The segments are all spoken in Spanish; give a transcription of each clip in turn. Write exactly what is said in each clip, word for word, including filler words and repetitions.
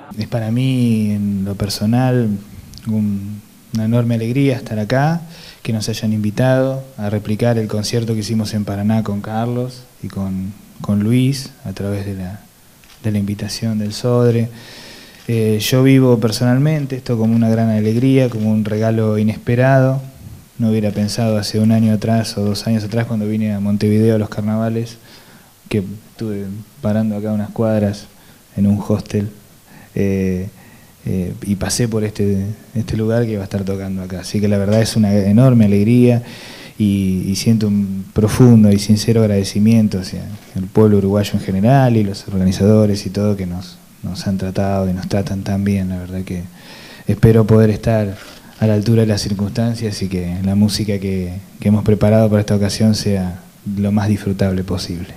Es para mí, en lo personal, un, una enorme alegría estar acá, que nos hayan invitado a replicar el concierto que hicimos en Paraná con Carlos y con, con Luis, a través de la, de la invitación del Sodre. Eh, yo vivo personalmente esto como una gran alegría, como un regalo inesperado. No hubiera pensado hace un año atrás o dos años atrás, cuando vine a Montevideo a los carnavales, que estuve parando acá unas cuadras en un hostel, eh, eh, y pasé por este, este lugar que iba a estar tocando acá. Así que la verdad es una enorme alegría y, y siento un profundo y sincero agradecimiento hacia el pueblo uruguayo en general y los organizadores y todo que nos, nos han tratado y nos tratan tan bien. La verdad que espero poder estar a la altura de las circunstancias y que la música que, que hemos preparado para esta ocasión sea lo más disfrutable posible.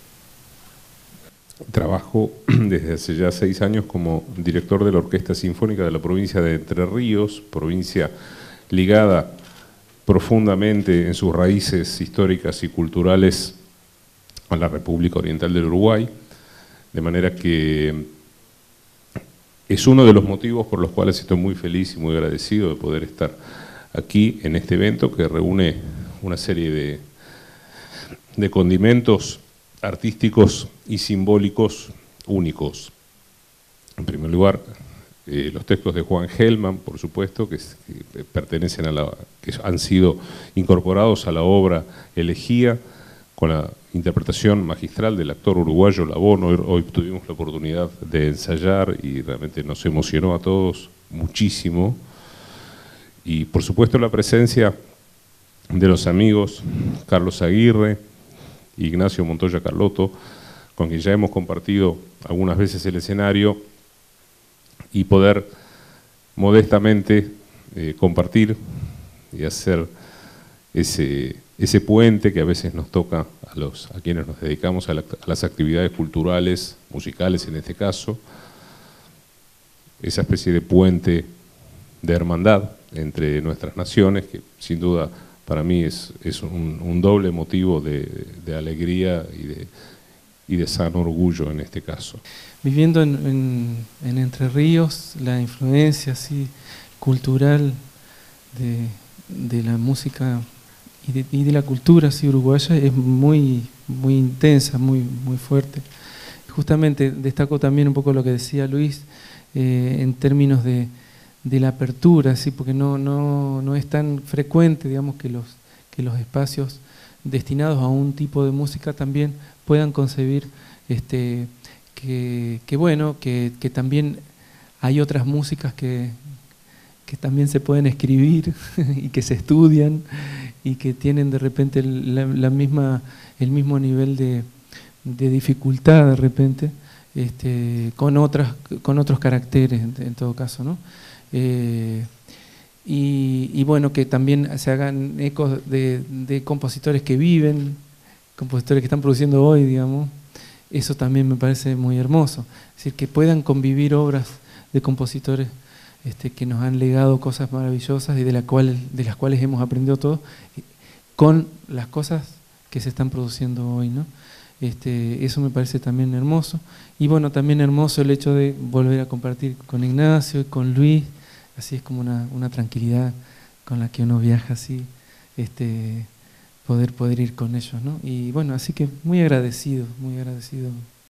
Trabajo desde hace ya seis años como director de la Orquesta Sinfónica de la provincia de Entre Ríos, provincia ligada profundamente en sus raíces históricas y culturales a la República Oriental del Uruguay, de manera que es uno de los motivos por los cuales estoy muy feliz y muy agradecido de poder estar aquí en este evento que reúne una serie de, de condimentos artísticos y simbólicos únicos. En primer lugar, eh, los textos de Juan Gelman, por supuesto, que, que pertenecen a la, que han sido incorporados a la obra Elegía, con la interpretación magistral del actor uruguayo Labón. Hoy, hoy tuvimos la oportunidad de ensayar y realmente nos emocionó a todos muchísimo. Y por supuesto la presencia de los amigos Carlos Aguirre, Ignacio Montoya Carlotto, con quien ya hemos compartido algunas veces el escenario, y poder modestamente eh, compartir y hacer ese, ese puente que a veces nos toca a, los, a quienes nos dedicamos a, la, a las actividades culturales, musicales en este caso, esa especie de puente de hermandad entre nuestras naciones, que sin duda para mí es, es un, un doble motivo de, de alegría y de, y de sano orgullo en este caso. Viviendo en, en, en Entre Ríos, la influencia así cultural de, de la música y de, y de la cultura así uruguaya es muy, muy intensa, muy, muy fuerte. Justamente destaco también un poco lo que decía Luis eh, en términos de de la apertura, ¿sí? Porque no, no, no es tan frecuente, digamos, que los, que los espacios destinados a un tipo de música también puedan concebir este, que, que bueno, que, que también hay otras músicas que, que también se pueden escribir y que se estudian y que tienen de repente la, la misma, el mismo nivel de, de dificultad de repente, este, con, otras, con otros caracteres en, en todo caso, ¿no? Eh, y, y bueno, que también se hagan ecos de, de compositores que viven, compositores que están produciendo hoy, digamos, eso también me parece muy hermoso. Es decir, que puedan convivir obras de compositores este, que nos han legado cosas maravillosas y de, la cual, de las cuales hemos aprendido todos, con las cosas que se están produciendo hoy, ¿no? Este, eso me parece también hermoso. Y bueno, también hermoso el hecho de volver a compartir con Ignacio y con Luis. Así es como una, una tranquilidad con la que uno viaja así, este, poder, poder ir con ellos, ¿no? Y bueno, así que muy agradecido, muy agradecido